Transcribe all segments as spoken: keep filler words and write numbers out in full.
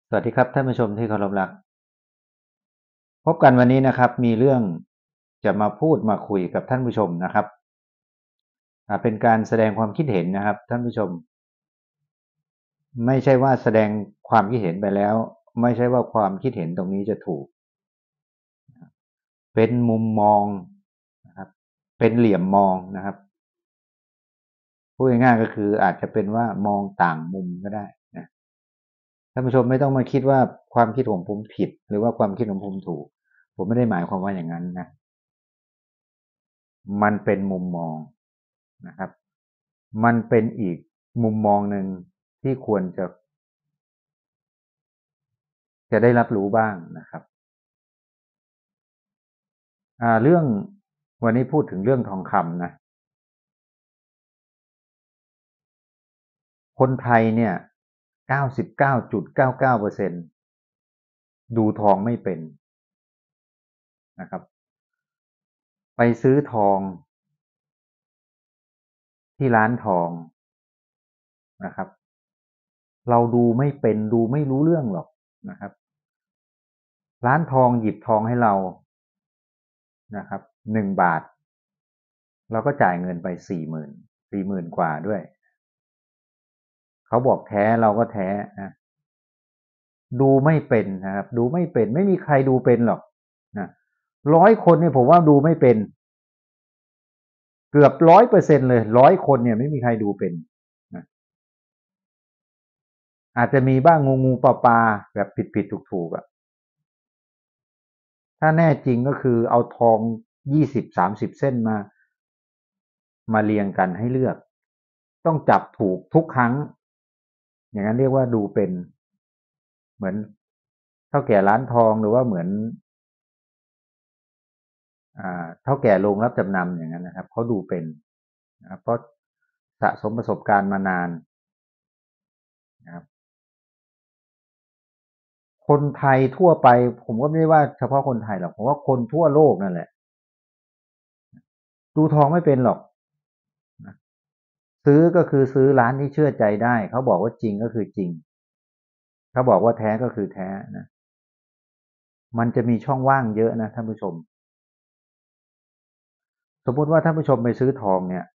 สวัสดีครับท่านผู้ชมที่เคารพรักพบกันวันนี้นะครับมีเรื่องจะมาพูดมาคุยกับท่านผู้ชมนะครับอ่าเป็นการแสดงความคิดเห็นนะครับท่านผู้ชมไม่ใช่ว่าแสดงความคิดเห็นไปแล้วไม่ใช่ว่าความคิดเห็นตรงนี้จะถูกเป็นมุมมองนะครับเป็นเหลี่ยมมองนะครับพูดง่ายๆก็คืออาจจะเป็นว่ามองต่างมุมก็ได้นะท่านผู้ชมไม่ต้องมาคิดว่าความคิดของผมผิดหรือว่าความคิดของผมถูกผมไม่ได้หมายความว่าอย่างนั้นนะมันเป็นมุมมองนะครับ มันเป็นอีกมุมมองหนึ่งที่ควรจะจะได้รับรู้บ้างนะครับอ่าเรื่องวันนี้พูดถึงเรื่องทองคำนะคนไทยเนี่ยเก้าสิบเก้าจุดเก้าเก้าเปอร์เซ็นต์ดูทองไม่เป็นนะครับไปซื้อทองที่ร้านทองนะครับเราดูไม่เป็นดูไม่รู้เรื่องหรอกนะครับร้านทองหยิบทองให้เรานะครับหนึ่งบาทเราก็จ่ายเงินไปสี่หมื่นสี่หมื่นกว่าด้วย เขาบอกแท้เราก็แท้นะดูไม่เป็นนะครับดูไม่เป็นไม่มีใครดูเป็นหรอกนะร้อยคนเนี่ยผมว่าดูไม่เป็นเกือบร้อยเปอร์เซ็นเลยร้อยคนเนี่ยไม่มีใครดูเป็นนะอาจจะมีบ้างงูงูปลาปลาแบบผิดผิดถูกถูกอ่ะถ้าแน่จริงก็คือเอาทองยี่สิบสามสิบเส้นมามาเรียงกันให้เลือกต้องจับถูกทุกครั้งอย่างนั้นเรียกว่าดูเป็นเหมือนเท่าแก่ร้านทองหรือว่าเหมือน อ่าเท่าแก่โรงรับจำนำอย่างนั้นนะครับเขาดูเป็นนะครับเพราะสะสมประสบการณ์มานานนะครับคนไทยทั่วไปผมก็ไม่ได้ว่าเฉพาะคนไทยหรอกผมว่าคนทั่วโลกนั่นแหละดูทองไม่เป็นหรอกนะซื้อก็คือซื้อร้านที่เชื่อใจได้เขาบอกว่าจริงก็คือจริงเขาบอกว่าแท้ก็คือแท้นะมันจะมีช่องว่างเยอะนะท่านผู้ชมสมมติว่าท่านผู้ชมไปซื้อทองเนี่ย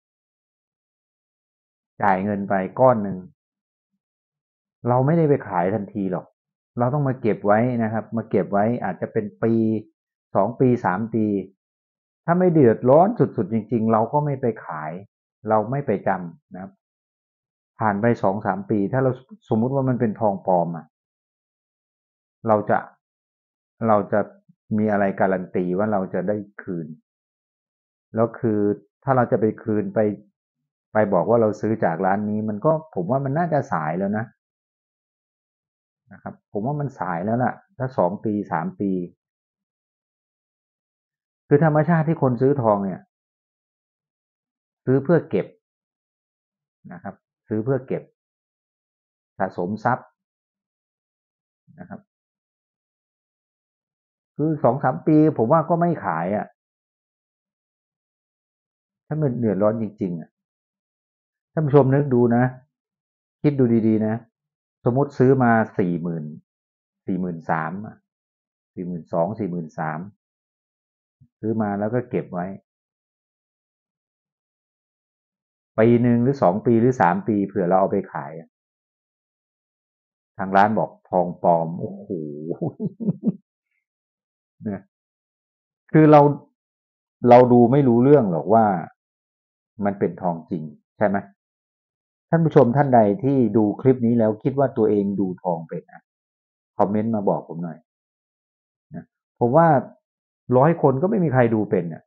จ่ายเงินไปก้อนหนึ่ง เราไม่ได้ไปขายทันทีหรอก เราต้องมาเก็บไว้นะครับ มาเก็บไว้อาจจะเป็นปีสองปีสามปี ถ้าไม่เดือดร้อนสุดๆจริงๆเราก็ไม่ไปขาย เราไม่ไปจำนะครับผ่านไปสองสามปีถ้าเราสมมุติว่ามันเป็นทองปลอมอ่ะเราจะเราจะมีอะไรการันตีว่าเราจะได้คืนแล้วคือถ้าเราจะไปคืนไปไปบอกว่าเราซื้อจากร้านนี้มันก็ผมว่ามันน่าจะสายแล้วนะ นะครับผมว่ามันสายแล้วล่ะถ้าสองปีสามปีคือธรรมชาติที่คนซื้อทองเนี่ยซื้อเพื่อเก็บนะครับซื้อเพื่อเก็บสะสมทรัพย์นะครับคือสองสามปีผมว่าก็ไม่ขายอ่ะถ้ามันเดือดร้อนจริงๆอ่ะท่านผู้ชมนึกดูนะคิดดูดีๆนะสมมติซื้อมาสี่หมื่นสี่หมื่นสามสี่หมื่นสองสี่หมื่นสามซื้อมาแล้วก็เก็บไว้ปีหนึ่งหรือสองปีหรือสามปีเผื่อเราเอาไปขายทางร้านบอกทองปลอมโอ้โหเนี่ยคือเรา เราดูไม่รู้เรื่องหรอกว่ามันเป็นทองจริงใช่ไหมท่านผู้ชมท่านใดที่ดูคลิปนี้แล้วคิดว่าตัวเองดูทองเป็นนะคอมเมนต์มาบอกผมหน่อยนะผมว่าร้อยคนก็ไม่มีใครดูเป็นอ่ะ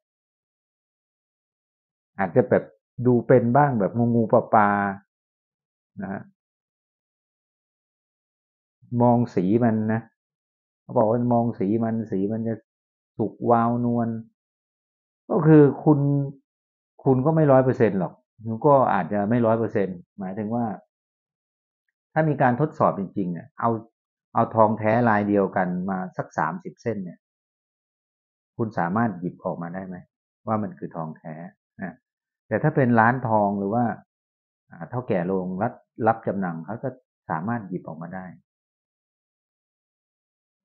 อาจจะแบบดูเป็นบ้างแบบงูงูปลาปลานะฮะมองสีมันนะเขาบอกว่ามองสีมันสีมันจะสุกวาวนวลก็คือคุณคุณก็ไม่ร้อยเปอร์เซ็นต์หรอกคุณก็อาจจะไม่ร้อยเปอร์เซ็นต์หมายถึงว่า ถ้ามีการทดสอบจริงๆเนี่ยเอาเอาทองแท้ลายเดียวกันมาสักสามสิบเส้นเนี่ยคุณสามารถหยิบออกมาได้ไหมว่ามันคือทองแท้นะแต่ถ้าเป็นร้านทองหรือว่าเท่าแก่โรงรับรับจำนำเขาจะสามารถหยิบออกมาได้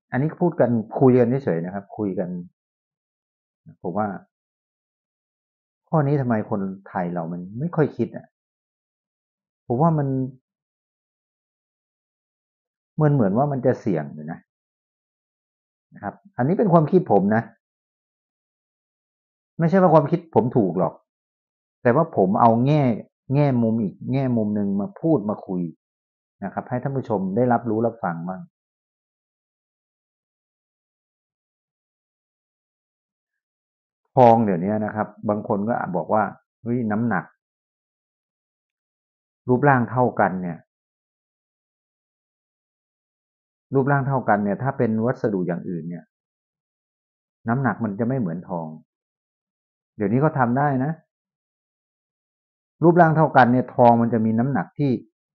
อันนี้พูดกันคุยกันเฉยๆนะครับคุยกันผมว่าข้อนี้ทำไมคนไทยเรามันไม่ค่อยคิดอ่ะผมว่ามันเหมือนเหมือนว่ามันจะเสี่ยงอยู่นะนะครับอันนี้เป็นความคิดผมนะไม่ใช่ว่าความคิดผมถูกหรอกแต่ว่าผมเอาแง่แง่มุมอีกแง่มุมหนึ่งมาพูดมาคุยนะครับให้ท่านผู้ชมได้รับรู้รับฟังบ้างทองเดี๋ยวนี้นะครับบางคนก็บอกว่าเฮ้ยน้ำหนักรูปร่างเท่ากันเนี่ยรูปร่างเท่ากันเนี่ยถ้าเป็นวัสดุอย่างอื่นเนี่ยน้ำหนักมันจะไม่เหมือนทองเดี๋ยวนี้เขาทำได้นะรูปร่างเท่ากันเนี่ยทองมันจะมีน้ำหนักที่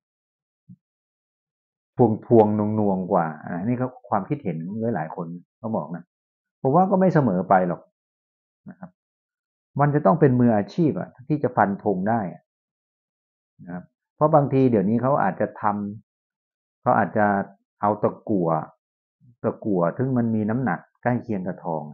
พวงพวงนวงนวงกว่าอ่านี่เขาความคิดเห็นหลายๆคนเขาบอกนะผมว่าก็ไม่เสมอไปหรอกนะครับมันจะต้องเป็นมืออาชีพอะที่จะฟันธงได้นะครับเพราะบางทีเดี๋ยวนี้เขาอาจจะทำเขาอาจจะเอาตะกั่วตะกั่วซึ่งมันมีน้ำหนักใกล้เคียงกับทอง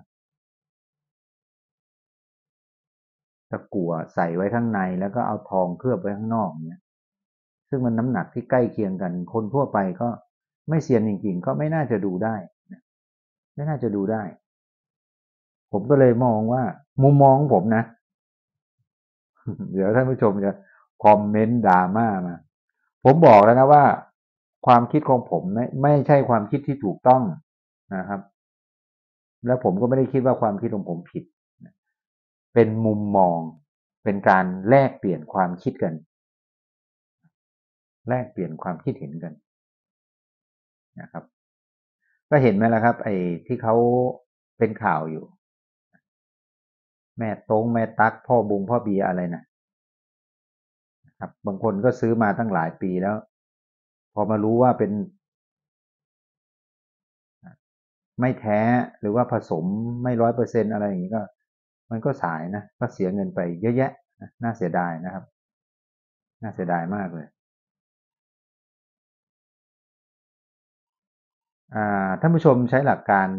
ตะกั่วใส่ไว้ข้างในแล้วก็เอาทองเคลือบไว้ข้างนอกเนี่ยซึ่งมันน้ำหนักที่ใกล้เคียงกันคนทั่วไปก็ไม่เซียนจริงๆก็ไม่น่าจะดูได้ไม่น่าจะดูได้ผมก็เลยมองว่ามุมมองของผมนะเดี๋ยวท่านผู้ชมจะคอมเมนต์ดราม่ามาผมบอกแล้วนะว่าความคิดของผมไม่ไม่ใช่ความคิดที่ถูกต้องนะครับแล้วผมก็ไม่ได้คิดว่าความคิดของผมผิดเป็นมุมมองเป็นการแลกเปลี่ยนความคิดกันแลกเปลี่ยนความคิดเห็นกันนะครับก็เห็นไหมล่ะครับไอ้ที่เขาเป็นข่าวอยู่แม่ตงแม่ตั๊กพ่อบุงพ่อเบียร์อะไรนะครับบางคนก็ซื้อมาตั้งหลายปีแล้วพอมารู้ว่าเป็นไม่แท้หรือว่าผสมไม่ร้อยเปอร์เซ็นต์อะไรอย่างนี้ก็มันก็สายนะก็เสียเงินไปเยอะแยะน่าเสียดายนะครับน่าเสียดายมากเลยอ่าท่านผู้ชมใช้หลักการ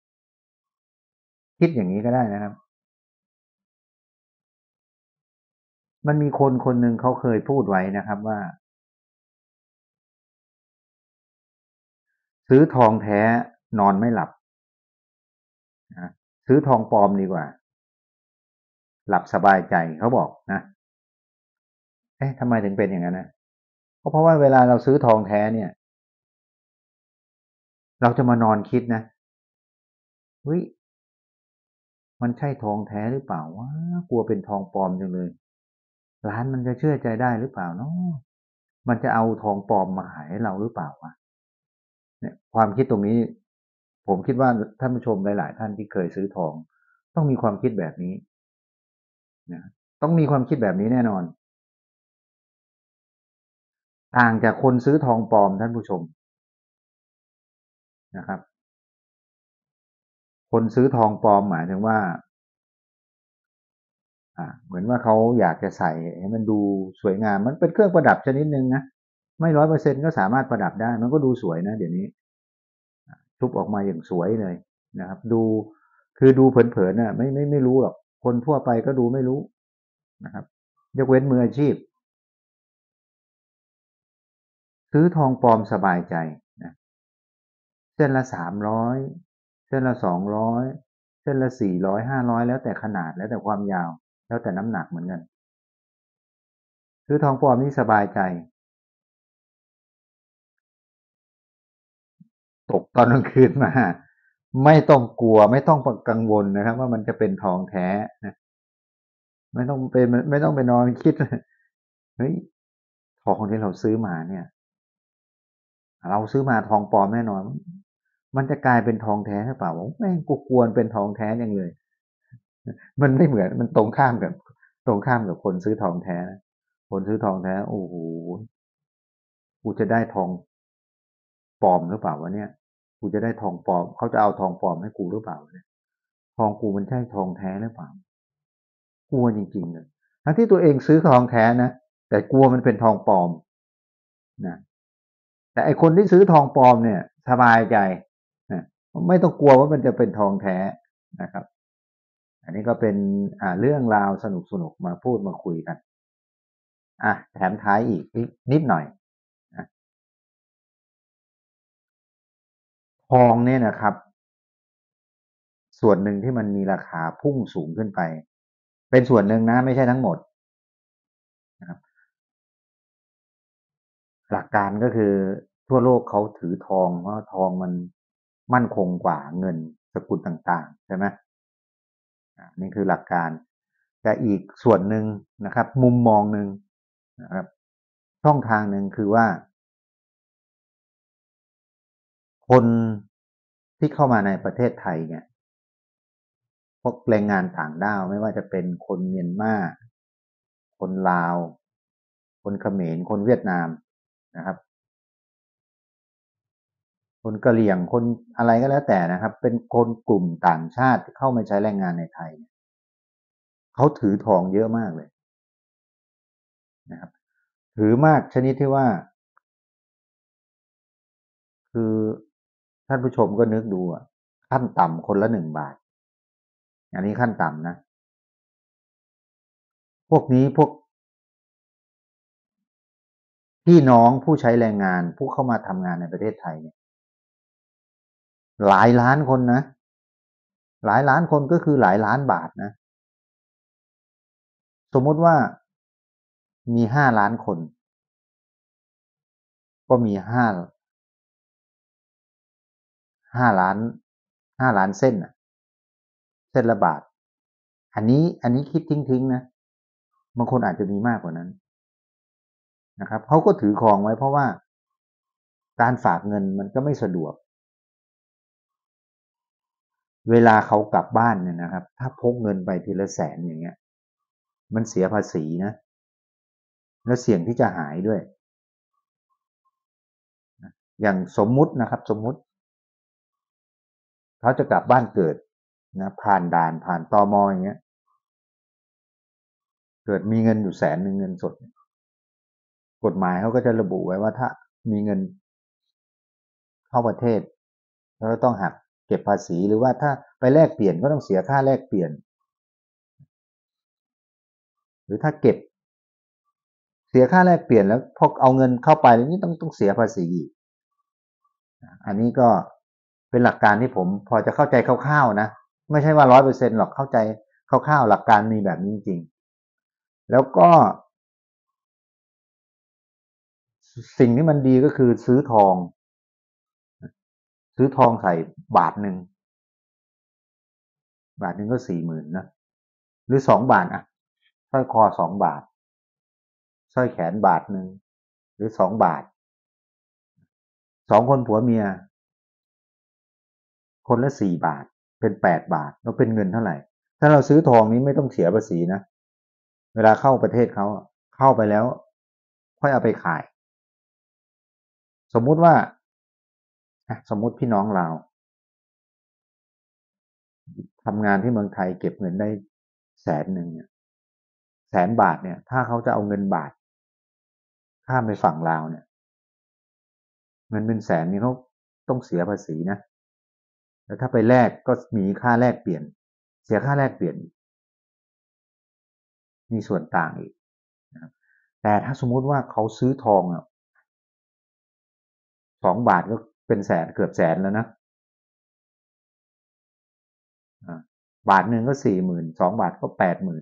คิดอย่างนี้ก็ได้นะครับมันมีคนคนหนึ่งเขาเคยพูดไว้นะครับว่าซื้อทองแท้นอนไม่หลับนะซื้อทองปลอมดีกว่าหลับสบายใจเขาบอกนะเอ๊ะทำไมถึงเป็นอย่างนั้นนะก็เพราะว่าเวลาเราซื้อทองแท้เนี่ยเราจะมานอนคิดนะเฮ้ยมันใช่ทองแท้หรือเปล่าวะกลัวเป็นทองปลอมจังเลยร้านมันจะเชื่อใจได้หรือเปล่าเนาะมันจะเอาทองปลอมมาขายให้เราหรือเปล่าวะเนี่ยความคิดตรงนี้ผมคิดว่าท่านผู้ชมหลายๆท่านที่เคยซื้อทองต้องมีความคิดแบบนี้นะต้องมีความคิดแบบนี้แน่นอนต่างจากคนซื้อทองปลอมท่านผู้ชมนะครับคนซื้อทองปลอมหมายถึงว่าอ่าเหมือนว่าเขาอยากจะใส่ให้มันดูสวยงามมันเป็นเครื่องประดับชนิดหนึ่งนะไม่ร้อยเปอร์เซ็นต์ก็สามารถประดับได้มันก็ดูสวยนะเดี๋ยวนี้ทุบออกมาอย่างสวยเลยนะครับดูคือดูเผินๆน่ะไม่ไม่ไม่รู้หรอกคนทั่วไปก็ดูไม่รู้นะครับยกเว้นมืออาชีพซื้อทองปลอมสบายใจนะเส้นละสามร้อยเส้นละสองร้อยเส้นละสี่ร้อยห้าร้อยแล้วแต่ขนาดแล้วแต่ความยาวแล้วแต่น้ำหนักเหมือนกันซื้อทองปลอมนี่สบายใจ ตกตอนกลางคืนมาไม่ต้องกลัวไม่ต้องกังวลนะครับว่ามันจะเป็นทองแท้นะไม่ต้องไปไม่ต้องไปนอนคิดเฮ้ยทองที่เราซื้อมาเนี่ยเราซื้อมาทองปลอมแน่นอนมันจะกลายเป็นทองแท้หรือเปล่าแม่งกูกวนเป็นทองแท้ยังเลยมันไม่เหมือนมันตรงข้ามกับตรงข้ามกับคนซื้อทองแท้นะคนซื้อทองแท้โอ้โหกูจะได้ทองปลอมหรือเปล่าวะเนี่ยกูจะได้ทองปลอมเขาจะเอาทองปลอมให้กูหรือเปล่าเนี่ยทองกูมันใช่ทองแท้หรือเปล่า กลัวจริงๆเลยทั้งที่ตัวเองซื้อทองแท้นะแต่กลัวมันเป็นทองปลอมนะแต่ไอคนที่ซื้อทองปลอมเนี่ยสบายใจนะไม่ต้องกลัวว่ามันจะเป็นทองแท้นะครับอันนี้ก็เป็นอ่าเรื่องราวสนุกๆมาพูดมาคุยกันอ่ะแถมท้ายอีกนิดหน่อยนะทองเนี่ยนะครับส่วนหนึ่งที่มันมีราคาพุ่งสูงขึ้นไปเป็นส่วนหนึ่งนะไม่ใช่ทั้งหมดนะครับหลักการก็คือทั่วโลกเขาถือทองเพราะทองมันมั่นคงกว่าเงินสกุลต่างๆใช่ไหมอ่านี่คือหลักการแต่อีกส่วนหนึ่งนะครับมุมมองหนึ่งนะครับช่องทางหนึ่งคือว่าคนที่เข้ามาในประเทศไทยเนี่ยพวกแรงงานต่างด้าวไม่ว่าจะเป็นคนเมียนมาคนลาวคนเขมรคนเวียดนามนะครับคนกะเหรี่ยงคนอะไรก็แล้วแต่นะครับเป็นคนกลุ่มต่างชาติที่เข้ามาใช้แรงงานในไทยเขาถือทองเยอะมากเลยนะครับถือมากชนิดที่ว่าคือท่านผู้ชมก็นึกดูอ่ะขั้นต่ำคนละหนึ่งบาทอันนี้ขั้นต่ำนะพวกนี้พวกพี่น้องผู้ใช้แรงงานผู้เข้ามาทำงานในประเทศไทยเนี่ยหลายล้านคนนะหลายล้านคนก็คือหลายล้านบาทนะสมมติว่ามีห้าล้านคนก็มีห้าห้าล้านห้าล้านเส้นอ่ะเส้นละบาทอันนี้อันนี้คิดทิ้งๆนะบางคนอาจจะมีมากกว่านั้นนะครับเขาก็ถือครองไว้เพราะว่าการฝากเงินมันก็ไม่สะดวกเวลาเขากลับบ้านเนี่ยนะครับถ้าพกเงินไปทีละแสนอย่างเงี้ยมันเสียภาษีนะแล้วเสี่ยงที่จะหายด้วยอย่างสมมุตินะครับสมมุติเขาจะกลับบ้านเกิดนะผ่านด่านผ่านตมอย่างเงี้ยเกิดมีเงินอยู่แสนหนึ่งเงินสดกฎหมายเขาก็จะระบุไว้ว่าถ้ามีเงินเข้าประเทศแล้วต้องหักเก็บภาษีหรือว่าถ้าไปแลกเปลี่ยนก็ต้องเสียค่าแลกเปลี่ยนหรือถ้าเก็บเสียค่าแลกเปลี่ยนแล้วพอเอาเงินเข้าไปแล้วนี่ต้องต้องเสียภาษีอีกอันนี้ก็เป็นหลักการที่ผมพอจะเข้าใจคร่าวๆนะไม่ใช่ว่าร้อยเปอร์เซ็นต์หรอกเข้าใจคร่าวๆหลักการมีแบบนี้จริงๆแล้วก็สิ่งที่มันดีก็คือซื้อทองซื้อทองใส่บาทหนึ่งบาทหนึ่งก็สี่หมื่นนะหรือสองบาทอ่ะสร้อยคอสองบาทสร้อยแขนบาทหนึ่งหรือสองบาทสองคนผัวเมียคนละสี่บาทเป็นแปดบาทแล้วเป็นเงินเท่าไหร่ถ้าเราซื้อทองนี้ไม่ต้องเสียภาษีนะเวลาเข้าประเทศเขาเข้าไปแล้วค่อยเอาไปขายสมมุติว่าสมมุติพี่น้องเราทำงานที่เมืองไทยเก็บเงินได้แสนหนึ่งเนี่ยแสนบาทเนี่ยถ้าเขาจะเอาเงินบาทข้ามไปฝั่งลาวเนี่ยเงินเป็นแสนนี่เขาต้องเสียภาษีนะแล้วถ้าไปแลกก็มีค่าแลกเปลี่ยนเสียค่าแลกเปลี่ยนมีส่วนต่างอีกนะครับแต่ถ้าสมมุติว่าเขาซื้อทองอ่ะสองบาทก็เป็นแสนเกือบแสนแล้วนะบาทหนึ่งก็สี่หมื่นสองบาทก็แปดหมื่น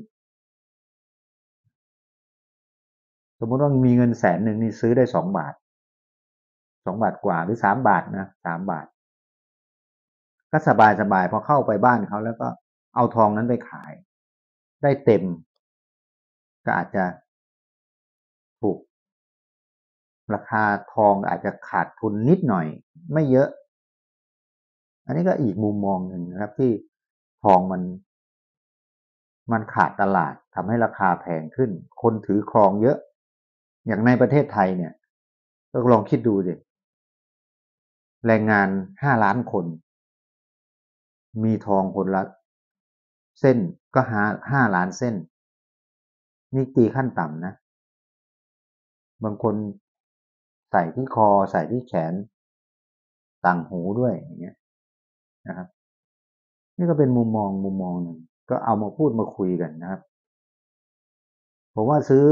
สมมุติว่ามีเงินแสนหนึ่งนี่ซื้อได้สองบาทสองบาทกว่าหรือสามบาทนะสามบาทก็สบายสบายพอเข้าไปบ้านเขาแล้วก็เอาทองนั้นไปขายได้เต็มก็อาจจะถูกราคาทองอาจจะขาดทุนนิดหน่อยไม่เยอะอันนี้ก็อีกมุมมองหนึ่งนะครับที่ทองมันมันขาดตลาดทำให้ราคาแพงขึ้นคนถือครองเยอะอย่างในประเทศไทยเนี่ยก็ลองคิดดูสิแรงงานห้าล้านคนมีทองคนละเส้นก็ห้าห้าล้านเส้นนี่ตีขั้นต่ำนะบางคนใส่ที่คอใส่ที่แขนต่างหูด้วยอย่างเงี้ยนะครับนี่ก็เป็นมุมมองมุมมองหนึ่งก็เอามาพูดมาคุยกันนะครับผมว่าซื้อ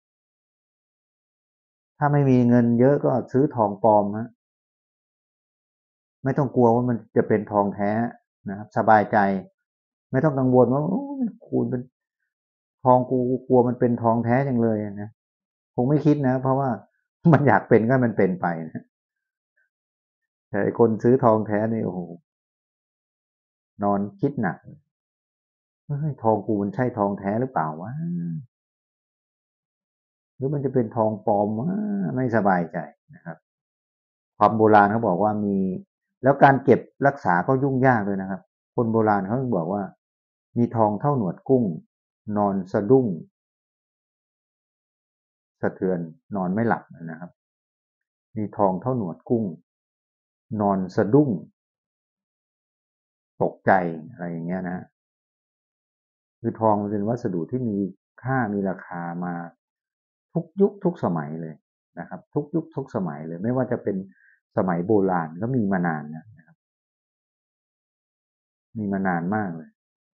ถ้าไม่มีเงินเยอะก็ซื้อทองปลอมฮะไม่ต้องกลัวว่ามันจะเป็นทองแท้นะครับสบายใจไม่ต้องกังวลว่าคูณเป็นทองกูกลัวมันเป็นทองแท้จังเลยนะคงไม่คิดนะเพราะว่ามันอยากเป็นก็มันเป็นไปนะแต่คนซื้อทองแท้นี่โอ้โหนอนคิดหนักเฮ้ยทองกูมันใช่ทองแท้หรือเปล่าวะหรือมันจะเป็นทองปลอมวะไม่สบายใจนะครับความโบราณเขาบอกว่ามีแล้วการเก็บรักษาก็ยุ่งยากเลยนะครับคนโบราณเขาบอกว่ามีทองเท่าหนวดกุ้งนอนสะดุ้งสะเทือนนอนไม่หลับนะครับมีทองเท่าหนวดกุ้งนอนสะดุ้งตกใจอะไรอย่างเงี้ยนะคือทองเป็นวัสดุที่มีค่ามีราคามาทุกยุคทุกสมัยเลยนะครับทุกยุคทุกสมัยเลยไม่ว่าจะเป็นสมัยโบราณก็มีมานานนะครับมีมานานมากเลย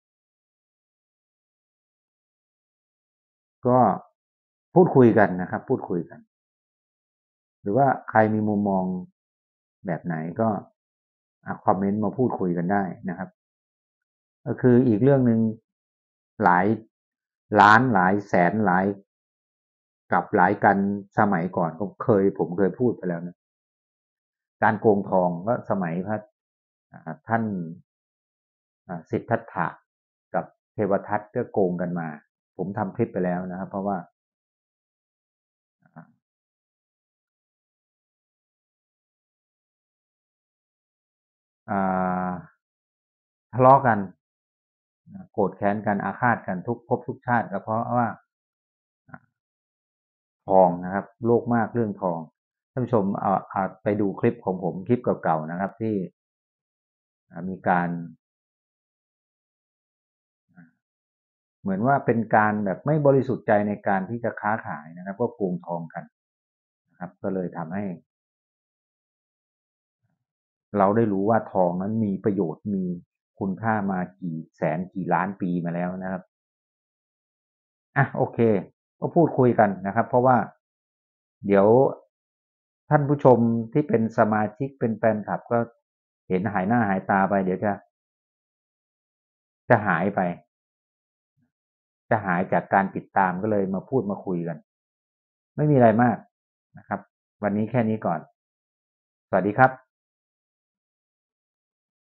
ก็พูดคุยกันนะครับพูดคุยกันหรือว่าใครมีมุมมองแบบไหนก็คอมเมนต์มาพูดคุยกันได้นะครับก็คืออีกเรื่องหนึ่งหลายล้านหลายแสนหลายกับหลายกันสมัยก่อนก็เคยผมเคยพูดไปแล้วนะการโกงทองก็สมัยพระท่านสิทธัตถะกับเทวทัตก็โกงกันมาผมทำคลิปไปแล้วนะครับเพราะว่าทะเลาะกันโกรธแค้นกันอาฆาตกันทุกภพทุกชาติก็เพราะว่าทองนะครับโลภมากเรื่องทองท่านผู้ชมเอาเอาไปดูคลิปของผมคลิปเก่าๆนะครับที่มีการเหมือนว่าเป็นการแบบไม่บริสุทธิ์ใจในการที่จะค้าขายนะครับก็โกงทองกันนะครับก็เลยทำให้เราได้รู้ว่าทองนั้นมีประโยชน์มีคุณค่ามากี่แสนกี่ล้านปีมาแล้วนะครับอ่ะโอเคก็พูดคุยกันนะครับเพราะว่าเดี๋ยวท่านผู้ชมที่เป็นสมาชิกเป็นแฟนคลับก็เห็นหายหน้าหายตาไปเดี๋ยวจะจะหายไปจะหายจากการติดตามก็เลยมาพูดมาคุยกันไม่มีอะไรมากนะครับวันนี้แค่นี้ก่อนสวัสดีครับ